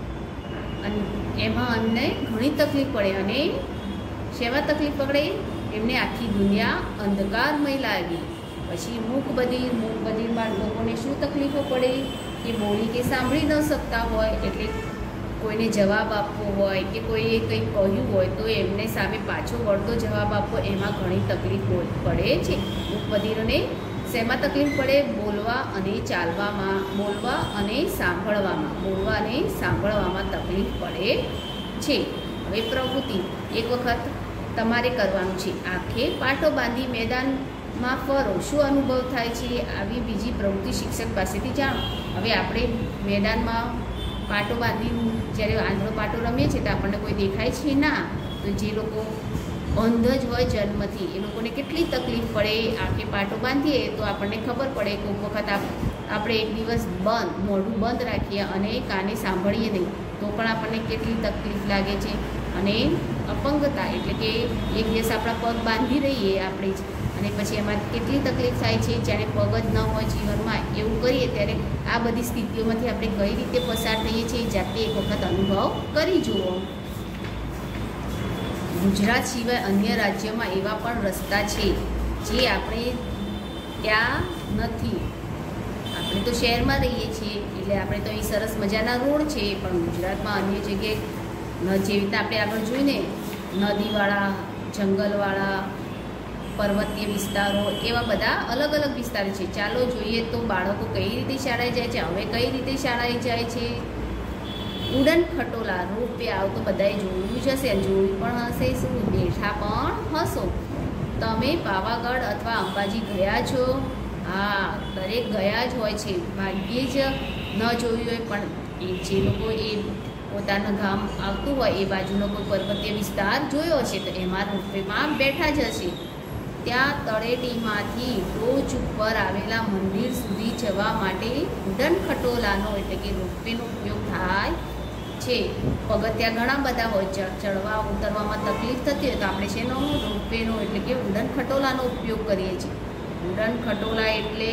એમાં અમને ઘણી તકલીફ પડે. અને શેમાં તકલીફ પડે? એમને આખી દુનિયા અંધકારમય લાગે. પછી મૂક બધિર, મૂક બધિરમાં લોકોને શું તકલીફો પડે? કે બોલી કે સાંભળી ન શકતા હોય, એટલે કોઈને જવાબ આપવો હોય કે કોઈએ કંઈ કહ્યું હોય તો એમને સામે પાછો વળતો જવાબ આપવો, એમાં ઘણી તકલીફ પડે છે. મૂક બધિરોને શેમાં તકલીફ પડે? બોલવા અને ચાલવામાં, બોલવા અને સાંભળવામાં, બોલવા અને સાંભળવામાં તકલીફ પડે છે. હવે પ્રવૃત્તિ એક વખત તમારે કરવાનું છે. આંખે પાટો બાંધી મેદાનમાં ફરો, શું અનુભવ થાય છે? આવી બીજી પ્રવૃત્તિ શિક્ષક પાસેથી જાણો. હવે આપણે મેદાનમાં પાટો બાંધી જ્યારે આંધળો પાટો રમીએ છીએ તો આપણને કોઈ દેખાય છે ના. તો જે લોકો અંધ જ હોય જન્મથી, એ લોકોને કેટલી તકલીફ પડે. આંખે પાટો બાંધીએ તો આપણને ખબર પડે. કોઈક વખત આપણે એક દિવસ બંધ મોઢું બંધ રાખીએ અને કાને સાંભળીએ નહીં તો પણ આપણને કેટલી તકલીફ લાગે છે. અને અપંગતા એટલે કે એક દિવસ આપણા પગ બાંધી રહીએ આપણે જ, અને પછી એમાં કેટલી તકલીફ થાય છે. જ્યારે પગ જ ન હોય જીવનમાં, એવું કરીએ ત્યારે આ બધી સ્થિતિઓમાંથી આપણે કઈ રીતે પસાર થઈએ છીએ જાતે એક વખત અનુભવ કરી જુઓ. ગુજરાત સિવાય અન્ય રાજ્યોમાં એવા પણ રસ્તા છે જે આપણે ત્યાં નથી. આપણે તો શહેરમાં રહીએ છીએ એટલે આપણે તો અહીં સરસ મજાના રોડ છે, પણ ગુજરાતમાં અન્ય જગ્યાએ જેવી રીતે આપણે આગળ જોઈને નદીવાળા, જંગલવાળા, પર્વતીય વિસ્તારો, એવા બધા અલગ અલગ વિસ્તાર છે. ચાલો જોઈએ તો બાળકો કઈ રીતે શાળાએ જાય છે. હવે કઈ રીતે શાળાએ જાય છે? ઉડન ખટોલા, રોપવે આવ તો બધાએ જોયું જ હશે, જોયું પણ હશે, શું બેઠા પણ હશો. તમે પાવાગઢ અથવા અંબાજી ગયા છો? હા, દરેક ગયા જ હોય છે. ભાગ્યે જ ન જોયું હોય, પણ એ જે લોકો એ પોતાના ગામ આવતું હોય એ બાજુનો કોઈ પર્વતીય વિસ્તાર જોયો હશે તો એમાં રોપવેમાં બેઠા જ હશે. ત્યાં તળેટીમાંથી ટોચ ઉપર આવેલા મંદિર સુધી જવા માટે ઉડન ખટોલાનો એટલે કે રોપવેનો ઉપયોગ થાય છે. પગથિયા ઘણા બધા હોય, ચડવા ઉતરવામાં તકલીફ થતી હોય તો આપણે શેનો? રોપવેનો એટલે કે ઉડન ખટોલાનો ઉપયોગ કરીએ છીએ. ઉડન ખટોલા એટલે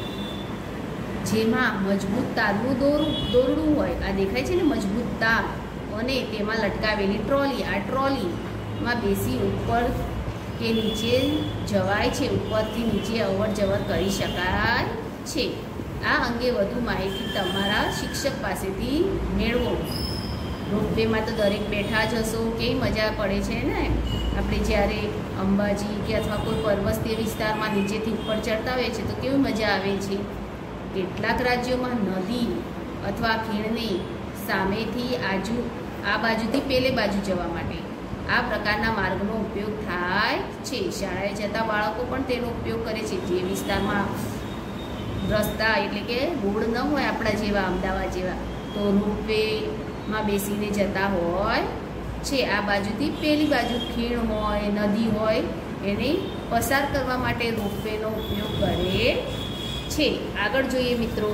જેમાં મજબૂત તારનું દોરું દોરડું હોય, આ દેખાય છે ને મજબૂત તાર, અને તેમાં લટકાવેલી ટ્રોલી. આ ટ્રોલીમાં બેસી ઉપર કે નીચે જવાય છે, ઉપરથી નીચે અવર જવર કરી શકાય છે. આ અંગે વધુ માહિતી તમારા શિક્ષક પાસેથી મેળવો. રોપવેમાં તો દરેક બેઠા જ હશો, કેવી મજા પડે છે ને. આપણે જ્યારે અંબાજી કે અથવા કોઈ પર્વતીય વિસ્તારમાં નીચેથી ઉપર ચડતા હોઈએ છીએ તો કેવી મજા આવે છે. કેટલાક રાજ્યોમાં નદી અથવા ખીણની સામેથી આજુ આ બાજુથી પેલે બાજુ જવા માટે આ પ્રકારના માર્ગનો ઉપયોગ થાય છે. શાળાએ જતા બાળકો પણ તેનો ઉપયોગ કરે છે. જે વિસ્તારમાં રસ્તા એટલે કે રોડ ન હોય આપણા જેવા અમદાવાદ જેવા, તો રોપવેમાં બેસીને જતા હોય છે. આ બાજુથી પેલી બાજુ ખીણ હોય, નદી હોય, એને પસાર કરવા માટે રોપવેનો ઉપયોગ કરે છે. આગળ જોઈએ મિત્રો.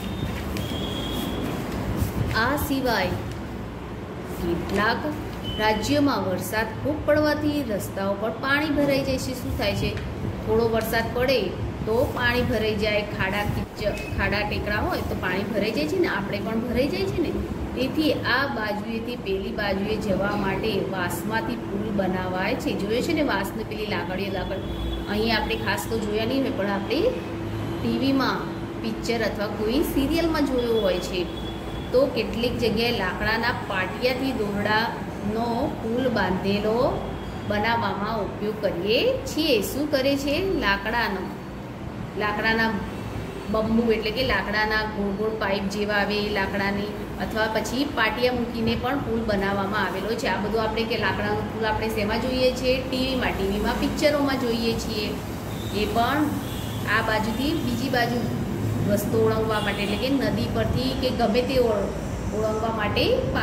આ સિવાય કેટલાક રાજ્યોમાં વરસાદ ખૂબ પડવાથી રસ્તાઓ પર પાણી ભરાઈ જાય છે. શું થાય છે? થોડો વરસાદ પડે તો પાણી ભરાઈ જાય. ખાડા કિચ્ચ ખાડા ટેકરા હોય તો પાણી ભરાઈ જાય છે ને, આપણે પણ ભરાઈ જાય છે ને. તેથી આ બાજુએથી પેલી બાજુએ જવા માટે વાંસમાંથી પુલ બનાવાય છે. જોયો છે ને વાંસની પેલી લાકડીઓ લાકડ. અહીં આપણે ખાસ તો જોયા નહીં હોય, પણ આપણે ટીવીમાં પિક્ચર અથવા કોઈ સિરિયલમાં જોયો હોય છે. તો કેટલીક જગ્યાએ લાકડાના પાટિયાથી દોરડાનો પુલ બાંધેલો બનાવવામાં ઉપયોગ કરીએ છીએ. શું કરે છે? લાકડાનો લાકડાના બંબુ એટલે કે લાકડાના ગોળ ગોળ પાઇપ જેવા આવે એ લાકડાની, અથવા પછી પાટિયા મૂકીને પણ પુલ બનાવવામાં આવેલો છે. આ બધું આપણે કે લાકડાનો પુલ આપણે શેમાં જોઈએ છીએ? ટીવીમાં ટીવીમાં પિક્ચરોમાં જોઈએ છીએ. એ પણ આ બાજુથી બીજી બાજુ રસ્તો ઓળંગવા માટે એટલે કે નદી પરથી કે ગમે તે ઓળંગવા માટે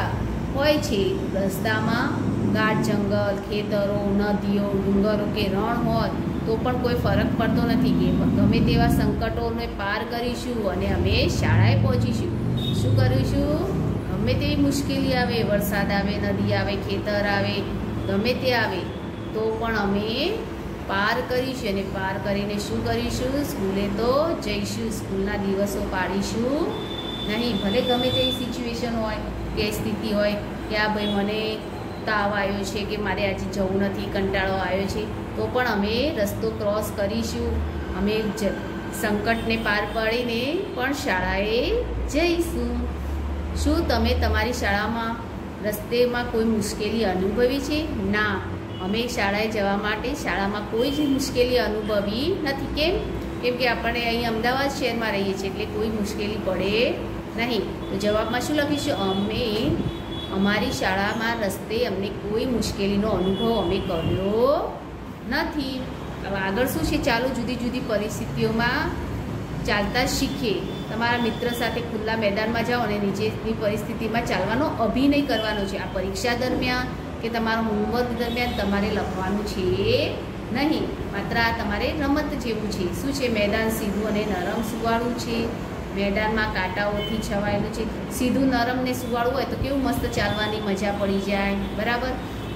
હોય છે. રસ્તામાં ગાઢ જંગલ, ખેતરો, નદીઓ, ડુંગરો કે રણ હોય તો પણ કોઈ ફરક પડતો નથી કે ગમે તેવા સંકટોને પાર કરીશું અને અમે શાળાએ પહોંચીશું. શું કરીશું? ગમે તેવી મુશ્કેલી આવે, વરસાદ આવે, નદી આવે, ખેતર આવે, ગમે તે આવે તો પણ અમે પાર કરીશું અને પાર કરીને શું કરીશું? સ્કૂલે તો જઈશું. સ્કૂલના દિવસો પાડીશું નહીં. ભલે ગમે તેવી સિચ્યુએશન હોય કે સ્થિતિ હોય કે આ ભાઈ મને તાવ આવ્યો છે કે મારે આજે જવું નથી, કંટાળો આવ્યો છે, તો પણ અમે રસ્તો ક્રોસ કરીશું. અમે જ સંકટને પાર પાડીને પણ શાળાએ જઈશું. શું તમે તમારી શાળામાં રસ્તેમાં કોઈ મુશ્કેલી અનુભવી છે? ના, અમે શાળાએ જવા માટે શાળામાં કોઈ જ મુશ્કેલી અનુભવી નથી. કેમ? કેમ કે આપણે અહીં અમદાવાદ શહેરમાં રહીએ છીએ એટલે કોઈ મુશ્કેલી પડે નહીં. તો જવાબમાં શું લખીશું? અમે અમારી શાળામાં રસ્તે અમને કોઈ મુશ્કેલીનો અનુભવ અમે કર્યો નથી. હવે આગળ શું છે? ચાલો જુદી જુદી પરિસ્થિતિઓમાં ચાલતા શીખીએ. તમારા મિત્ર સાથે ખુલ્લા મેદાનમાં જાઓ અને નીચેની પરિસ્થિતિમાં ચાલવાનો અભિનય કરવાનો છે. આ પરીક્ષા દરમિયાન કે તમારા હોમવર્ક દરમિયાન તમારે લખવાનું છે નહીં. માત્ર આ તમારે રમત જેવું છે. શું છે? મેદાન સીધું અને નરમ સુવાળું છે. મેદાનમાં કાંટાઓથી છવાયેલું છે. સીધું નરમ ને સુવાળું હોય તો કેવું મસ્ત ચાલવાની મજા પડી જાય. બરાબર?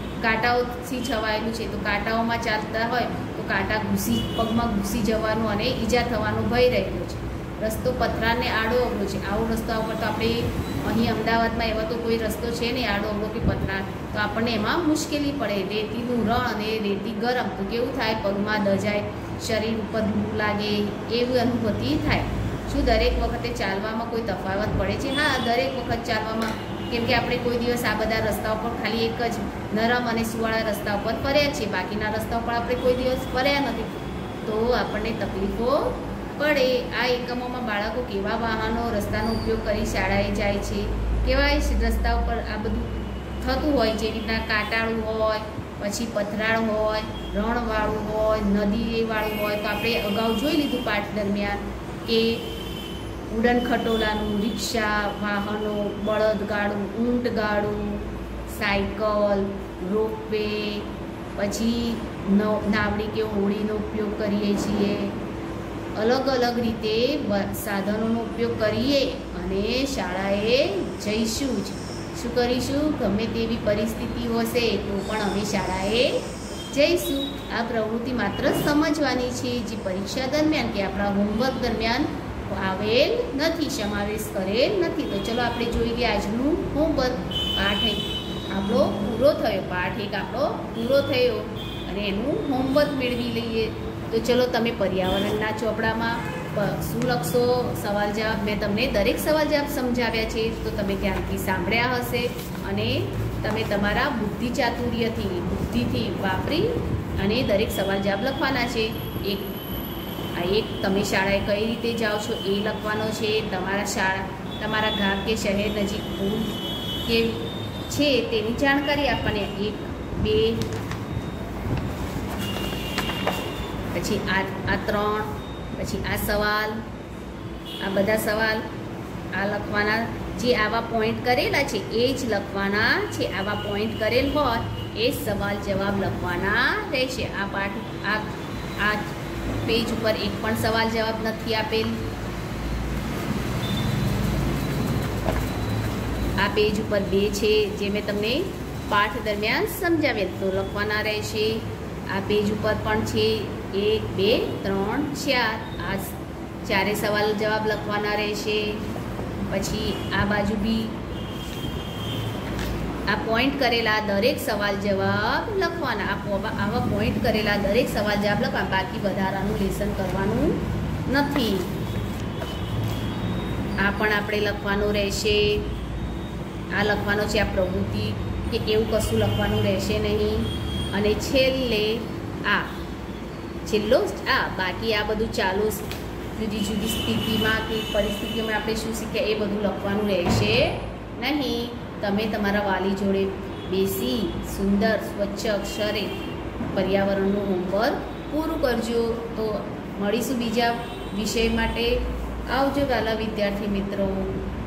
કાંટાઓથી છવાયેલું છે તો કાંટાઓમાં ચાલતા હોય તો કાંટા ઘૂસી પગમાં ઘૂસી જવાનું અને ઈજા થવાનો ભય રહેલો છે. રસ્તો પથરાને આડો અવળો છે. આવો રસ્તા ઉપર તો આપણે અહીં અમદાવાદમાં એવા તો કોઈ રસ્તો છે નહીં આડો અવળો કે પથરા, તો આપણને એમાં મુશ્કેલી પડે. રેતીનું રણ અને રેતી ગરમ તો કેવું થાય? પગમાં દજાય, શરીર ઉપર લૂ લાગે, એવી અનુભૂતિ થાય. શું દરેક વખતે ચાલવામાં કોઈ તફાવત પડે છે? હા, દરેક વખત ચાલવામાં. કેમ કે આપણે કોઈ દિવસ આ બધા રસ્તા ઉપર ખાલી એક જ નરમ અને સુવાળા રસ્તા ઉપર ફર્યા છીએ, બાકીના રસ્તા ઉપર આપણે કોઈ દિવસ ફર્યા નથી, તો આપણને તકલીફો પડે. આ એકમોમાં બાળકો કેવા વાહનો રસ્તાનો ઉપયોગ કરી શાળાએ જાય છે, કેવા રસ્તા ઉપર આ બધું થતું હોય, જેવી રીતના કાંટાળું હોય, પછી પથરાળ હોય, રણવાળું હોય, નદીવાળું હોય. તો આપણે અગાઉ જોઈ લીધું પાઠ દરમિયાન કે ઉડન ખટોલાનું, રિક્ષા, વાહનો, બળદગાડું, ઊંટગાડું, સાયકલ, રોપવે, પછી નાવડી કે હોડીનો ઉપયોગ કરીએ છીએ. અલગ અલગ રીતે સાધનોનો ઉપયોગ કરીએ અને શાળાએ જઈશું જ. શું કરીશું? ગમે તેવી પરિસ્થિતિ હશે તો પણ અમે શાળાએ જઈશું. આ પ્રવૃત્તિ માત્ર સમજવાની છે, જે પરીક્ષા દરમિયાન કે આપણા હોમવર્ક દરમિયાન આવેલ નથી, સમાવેશ કરેલ નથી. તો ચલો આપણે જોઈ ગયા આજનું હોમવર્ક. પાઠ એક આપણો પૂરો થયો. પાઠ એક આપણો પૂરો થયો અને એનું હોમવર્ક મેળવી લઈએ. તો ચલો તમે પર્યાવરણના ચોપડામાં શું લખશો? સવાલ જવાબ મેં તમને દરેક સવાલ જવાબ સમજાવ્યા છે, તો તમે ધ્યાનથી સાંભળ્યા હશે અને તમે તમારા બુદ્ધિ ચાતુર્યથી બુદ્ધિથી વાપરી અને દરેક સવાલ જવાબ લખવાના છે. એક આ એક તમે શાળાએ કઈ રીતે જાઓ છો એ લખવાનો છે. તમારા શાળા તમારા ગામ કે શહેર નજીક પૂલ કે છે તેની જાણકારી આપવાની. એક બે પછી આ આ ત્રણ, પછી આ સવાલ, આ બધા સવાલ આ લખવાના. જે આવા પોઈન્ટ કરેલા છે એ જ લખવાના છે. આવા પોઈન્ટ કરેલ હોય એ સવાલ જવાબ લખવાના રહેશે. આ પાઠ આ આ પેજ ઉપર એક પણ સવાલ જવાબ નથી આપેલ. આ પેજ ઉપર બે છે, જે મેં તમને પાઠ દરમિયાન સમજાવેલ, તો લખવાના રહેશે. આ પેજ ઉપર પણ છે એક બે ત્રણ ચાર, આ ચારે સવાલ જવાબ લખવાના રહેશે. પછી આ બાજુ બી આ પોઈન્ટ કરેલા દરેક સવાલ જવાબ લખવાના. આવા પોઈન્ટ કરેલા દરેક સવાલ જવાબ લખવાના, બાકી વધારાનું લેસન કરવાનું નથી. આ પણ આપણે લખવાનું રહેશે. આ લખવાનો છે આ પ્રવૃત્તિ, કે એવું કશું લખવાનું રહેશે નહીં. અને છેલ્લે આ છેલ્લો આ બાકી આ બધું ચાલુ જુદી જુદી સ્થિતિમાં કે પરિસ્થિતિઓમાં આપણે શું શીખ્યા એ બધું લખવાનું રહેશે નહીં. તમે તમારા વાલી જોડે બેસી સુંદર સ્વચ્છ અક્ષરે પર્યાવરણનું હોમવર્ક પૂરું કરજો. તો મળીશું બીજા વિષય માટે. આવજો વાલા વિદ્યાર્થી મિત્રો.